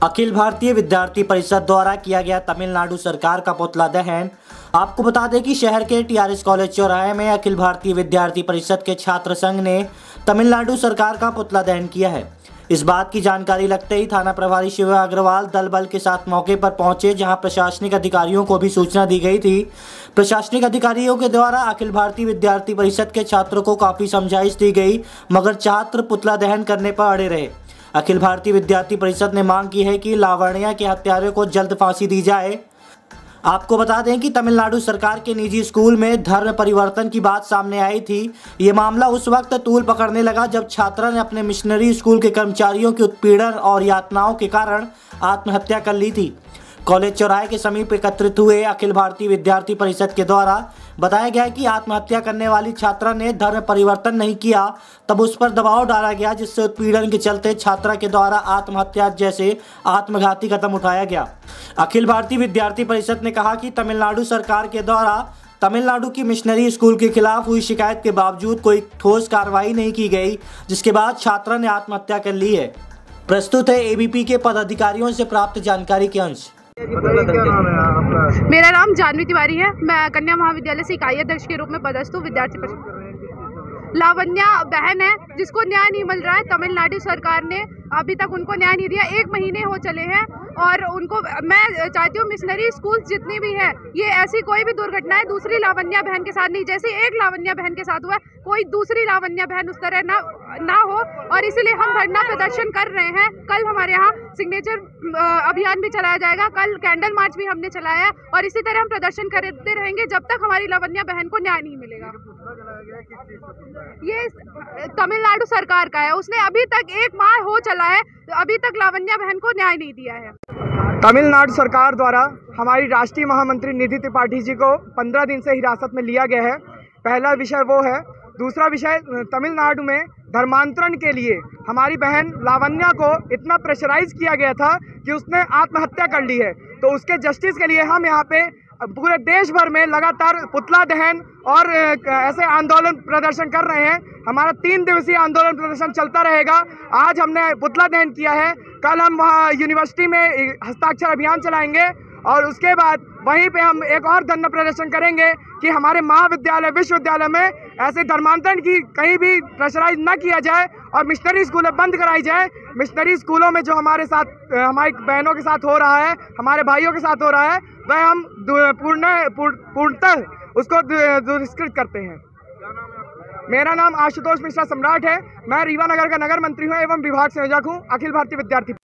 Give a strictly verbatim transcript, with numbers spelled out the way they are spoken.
अखिल भारतीय विद्यार्थी परिषद द्वारा किया गया तमिलनाडु सरकार का पुतला दहन। आपको बता दें कि शहर के टीआरएस कॉलेज चौराहे में अखिल भारतीय विद्यार्थी परिषद के छात्र संघ ने तमिलनाडु सरकार का पुतला दहन किया है। इस बात की जानकारी लगते ही थाना प्रभारी शिव अग्रवाल दल बल के साथ मौके पर पहुंचे, जहां प्रशासनिक अधिकारियों को भी सूचना दी गई थी। प्रशासनिक अधिकारियों के द्वारा अखिल भारतीय विद्यार्थी परिषद के छात्रों को काफी समझाइश दी गई, मगर छात्र पुतला दहन करने पर अड़े रहे। अखिल भारतीय विद्यार्थी परिषद ने मांग की है कि लावण्या के हत्यारों को जल्द फांसी दी जाए। आपको बता दें कि तमिलनाडु सरकार के निजी स्कूल में धर्म परिवर्तन की बात सामने आई थी। ये मामला उस वक्त तूल पकड़ने लगा जब छात्रा ने अपने मिशनरी स्कूल के कर्मचारियों के उत्पीड़न और यातनाओं के कारण आत्महत्या कर ली थी। कॉलेज चौराहे के समीप एकत्रित हुए अखिल भारतीय विद्यार्थी परिषद के द्वारा बताया गया कि आत्महत्या करने वाली छात्रा ने धर्म परिवर्तन नहीं किया, तब उस पर दबाव डाला गया, जिससे उत्पीड़न के चलते छात्रा के द्वारा आत्महत्या जैसे आत्मघाती कदम उठाया गया। अखिल भारतीय विद्यार्थी परिषद ने कहा कि तमिलनाडु सरकार के द्वारा तमिलनाडु की मिशनरी स्कूल के खिलाफ हुई शिकायत के बावजूद कोई ठोस कार्रवाई नहीं की गई, जिसके बाद छात्रा ने आत्महत्या कर ली है। प्रस्तुत है एबीपी के पदाधिकारियों से प्राप्त जानकारी के अंश। मेरा नाम जानवी तिवारी है। मैं कन्या महाविद्यालय से इकाई अध्यक्ष के रूप में पदस्थ हूँ। विद्यार्थी परिषद लावण्या बहन है जिसको न्याय नहीं मिल रहा है। तमिलनाडु सरकार ने अभी तक उनको न्याय नहीं दिया। एक महीने हो चले हैं और उनको मैं चाहती हूँ मिशनरी स्कूल जितनी भी है, ये ऐसी कोई भी दुर्घटना है दूसरी लावण्या बहन के साथ नहीं, जैसे एक लावण्या बहन के साथ हुआ कोई दूसरी लावण्या बहन उस तरह ना ना हो। और इसीलिए हम धरना प्रदर्शन कर रहे हैं। कल हमारे यहाँ सिग्नेचर अभियान भी चलाया जाएगा, कल कैंडल मार्च भी हमने चलाया है और इसी तरह हम प्रदर्शन करते रहेंगे जब तक हमारी लावण्या बहन को न्याय नहीं मिलेगा। ये तमिलनाडु सरकार का है, उसने अभी तक एक माह हो चला है, अभी तक लावण्या बहन को न्याय नहीं दिया है। तमिलनाडु सरकार द्वारा हमारी राष्ट्रीय महामंत्री निधि त्रिपाठी जी को पंद्रह दिन से हिरासत में लिया गया है। पहला विषय वो है। दूसरा विषय, तमिलनाडु में धर्मांतरण के लिए हमारी बहन लावण्या को इतना प्रेशराइज किया गया था कि उसने आत्महत्या कर ली है। तो उसके जस्टिस के लिए हम यहाँ पे पूरे देश भर में लगातार पुतला दहन और ऐसे आंदोलन प्रदर्शन कर रहे हैं। हमारा तीन दिवसीय आंदोलन प्रदर्शन चलता रहेगा। आज हमने पुतला दहन किया है, कल हम वहाँ यूनिवर्सिटी में हस्ताक्षर अभियान चलाएंगे और उसके बाद वहीं पे हम एक और धरना प्रदर्शन करेंगे कि हमारे महाविद्यालय विश्वविद्यालय में ऐसे धर्मांतरण की कहीं भी प्रेशराइज न किया जाए और मिशनरी स्कूलें बंद कराई जाए। मिशनरी स्कूलों में जो हमारे साथ हमारी बहनों के साथ हो रहा है, हमारे भाइयों के साथ हो रहा है, वह हम पूर्ण पूर्णतः उसको दुष्कृत करते हैं। मेरा नाम आशुतोष मिश्रा सम्राट है। मैं रीवा नगर का नगर मंत्री हूँ एवं विभाग संयोजक हूँ अखिल भारतीय विद्यार्थी